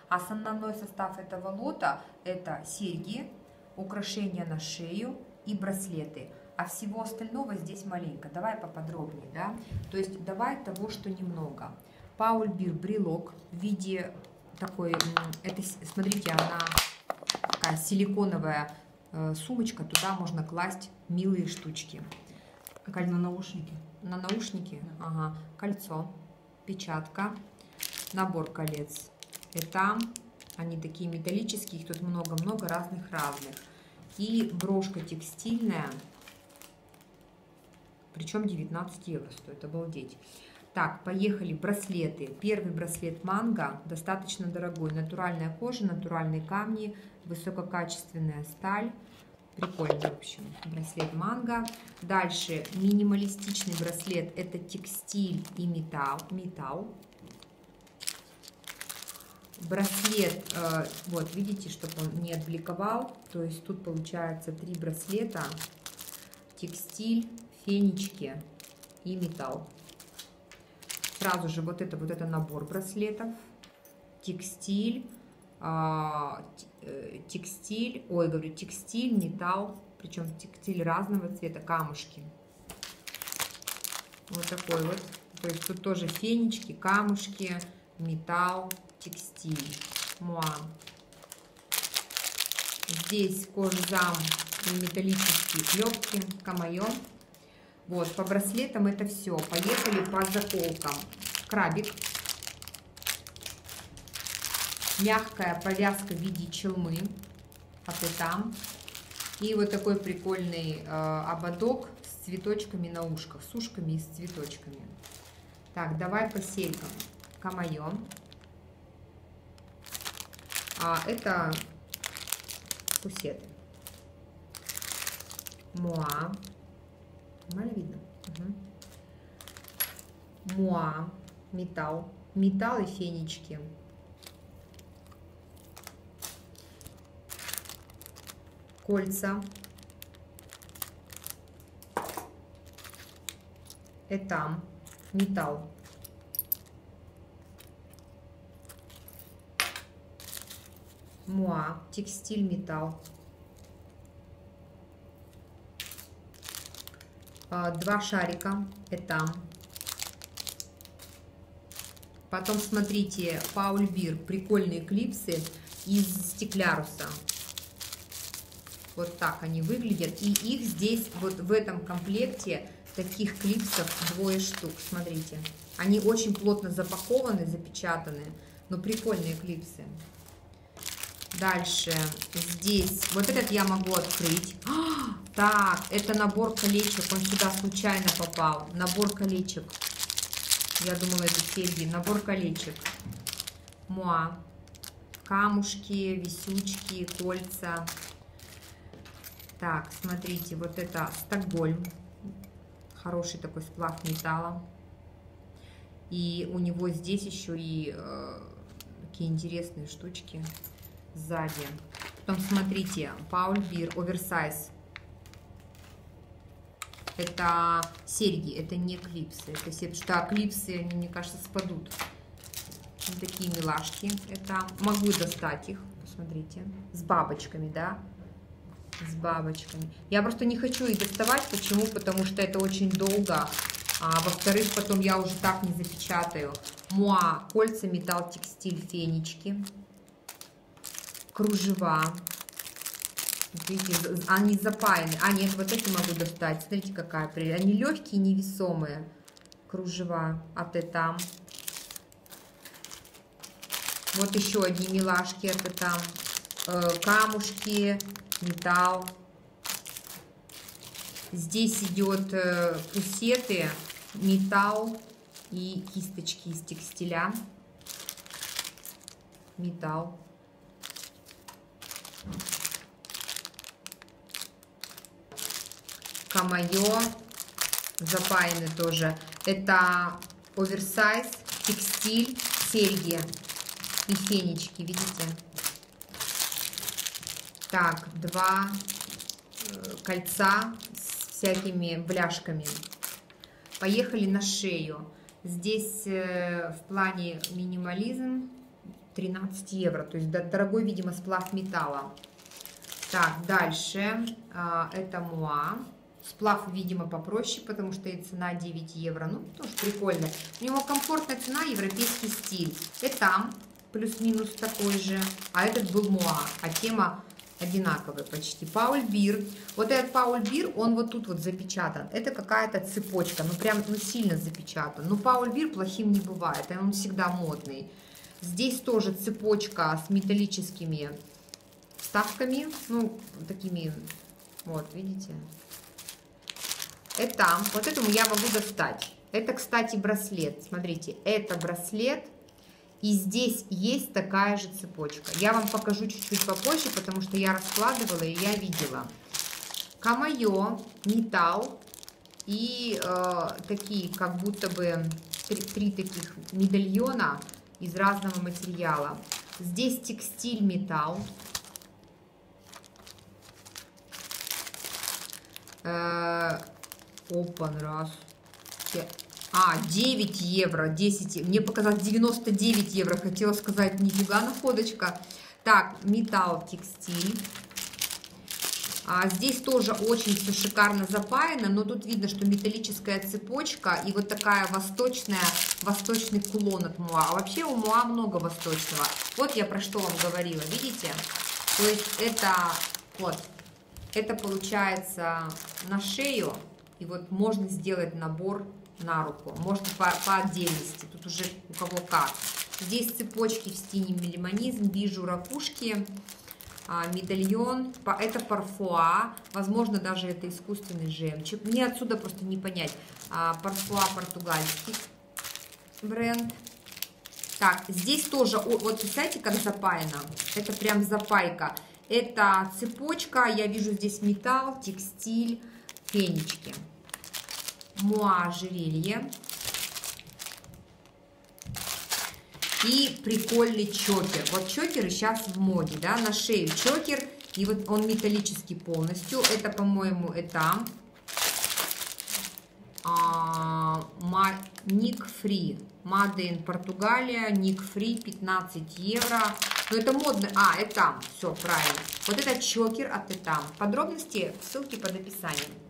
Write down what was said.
Основной состав этого лота – это серьги, украшения на шею и браслеты. А всего остального здесь маленько. Давай поподробнее, да? То есть давай того, что немного. Пауль Бир брелок в виде такой, это, смотрите, она такая силиконовая сумочка, туда можно класть милые штучки. Как на наушники. На наушники? Да. Ага. Кольцо, печатка, набор колец. Это они такие металлические, их тут много-много разных. И брошка текстильная, причем 19 евро стоит, обалдеть. Так, поехали, браслеты. Первый браслет манго, достаточно дорогой. Натуральная кожа, натуральные камни, высококачественная сталь. Прикольно, в общем, браслет манго. Дальше минималистичный браслет, это текстиль и металл. Браслет, вот видите, чтобы он не отбликовал, то есть тут получается 3 браслета, текстиль, фенечки и металл. Сразу же вот это набор браслетов, текстиль, текстиль, металл, причем текстиль разного цвета, камушки. Вот такой вот, то есть тут тоже фенечки, камушки, металл, текстиль, муа. Здесь кожзам и металлические клепки, камайон. Вот, по браслетам это все. Поехали по заколкам. Крабик. Мягкая повязка в виде челмы. Там. И вот такой прикольный ободок с цветочками на ушках. С ушками и с цветочками. Так, давай по серьгам. Камайон. Это пусеты. Муа. Нормально видно? Угу. Муа. Металл. Металл и фенечки. Кольца. Этам. Металл. Муа. Текстиль, металл. 2 шарика. Этам. Потом смотрите, Пауль Бир. Прикольные клипсы из стекляруса. Вот так они выглядят. И их здесь, вот в этом комплекте, таких клипсов 2 штук. Смотрите. Они очень плотно запакованы, запечатаны. Но прикольные клипсы. Дальше здесь, вот этот я могу открыть. Так, это набор колечек, он сюда случайно попал. Набор колечек. Я думала, это серьги. Набор колечек. Муа. Камушки, висючки, кольца. Так, смотрите, вот это Стокгольм. Хороший такой сплав металла. И у него здесь еще и такие интересные штучки сзади. Потом смотрите, Пауль Бир, оверсайз. Это серьги, это не клипсы. Это все, потому что клипсы, они, мне кажется, спадут. Вот такие милашки. Это могу достать их, посмотрите. С бабочками, да? С бабочками. Я просто не хочу их доставать. Почему? Потому что это очень долго. А во-вторых, потом я уже так не запечатаю. Муа, кольца, металл, текстиль, фенечки. Кружева. Видите, они запаяны. А, нет, вот эти могу достать. Смотрите, какая прелесть. Они легкие, невесомые. Кружева от Этам. Вот еще одни милашки от Этам. Камушки, металл. Здесь идет пусеты, металл и кисточки из текстиля. Металл. Камайо, запаяны тоже. Это оверсайз, текстиль, серьги и фенечки, видите? Так, 2 кольца с всякими бляшками. Поехали на шею. Здесь в плане минимализм, 13 евро. То есть дорогой, видимо, сплав металла. Так, дальше. Это муа. Сплав, видимо, попроще, потому что и цена 9 евро. Ну, тоже прикольно. У него комфортная цена, европейский стиль. Это плюс-минус такой же. А этот был муа. А тема одинаковая почти. Пауль Бир. Вот этот Пауль Бир, он вот тут вот запечатан. Это какая-то цепочка. Ну, прям, ну, сильно запечатан. Но Пауль Бир плохим не бывает. Он всегда модный. Здесь тоже цепочка с металлическими вставками. Ну, такими, вот, видите. Это, вот этому я могу достать. Это, кстати, браслет. Смотрите, это браслет. И здесь есть такая же цепочка. Я вам покажу чуть-чуть попозже, потому что я раскладывала и я видела. Камайо, металл и такие, как будто бы три таких медальона из разного материала. Здесь текстиль, металл. Опан, раз. 9 евро, 10, мне показалось 99 евро, хотела сказать, нифига находочка. Так, металл, текстиль. Здесь тоже очень все шикарно запаяно, но тут видно, что металлическая цепочка и вот такая восточный кулон от муа. А вообще у муа много восточного. Вот я про что вам говорила, видите? То есть это вот, это получается на шею, и вот можно сделать набор на руку, можно по отдельности, тут уже у кого как. Здесь цепочки в стиле минимализм, вижу ракушки, медальон, это парфуа, возможно, даже это искусственный жемчуг, мне отсюда просто не понять. Парфуа португальский бренд. Так, здесь тоже, вот представляете, как запаяно, это прям запайка, это цепочка, я вижу здесь металл, текстиль, фенечки. Муа ожерелье. И прикольный чокер. Вот чокеры сейчас в моде, да, на шею чокер. И вот он металлический полностью. Это, по-моему, это Ник Фри. Made in Португалия. Ник Фри, 15 евро. Но это модно. Это все правильно. Вот это чокер от Этам. Подробности, ссылки под описанием.